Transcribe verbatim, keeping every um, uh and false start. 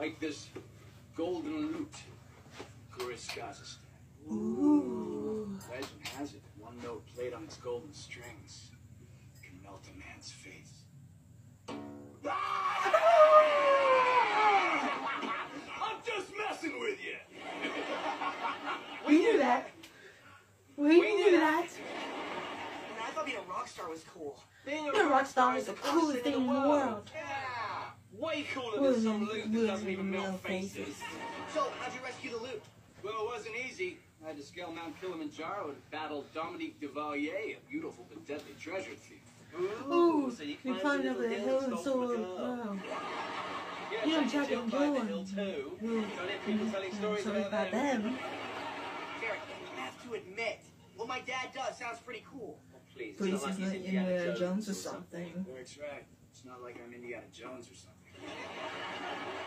Like this golden lute, Chris Kazakhstan. Ooh. Legend has it, one note played on its golden strings can melt a man's face. I'm just messing with you. We knew that. We, we knew that. And I thought being a rock star was cool. Being a rock star is the coolest thing in the world. Yeah, way cooler than some loot that doesn't even melt faces. So, how'd you rescue the loot? Well, it wasn't easy. I had to scale Mount Kilimanjaro and battle Dominique Duvalier, a beautiful but deadly treasure thief. Ooh, so you we climbed up the hill and stole a girl. Yeah, You don't check check it and out go by the on. hill too. Ooh. Don't have people telling stories Sorry about about them. them. Derek, you have to admit, what my dad does sounds pretty cool. Oh, please, it's Please, not like he's he's like Indiana Indiana Jones Jones or or something. Eric's right. It's not like I'm Indiana Jones or something.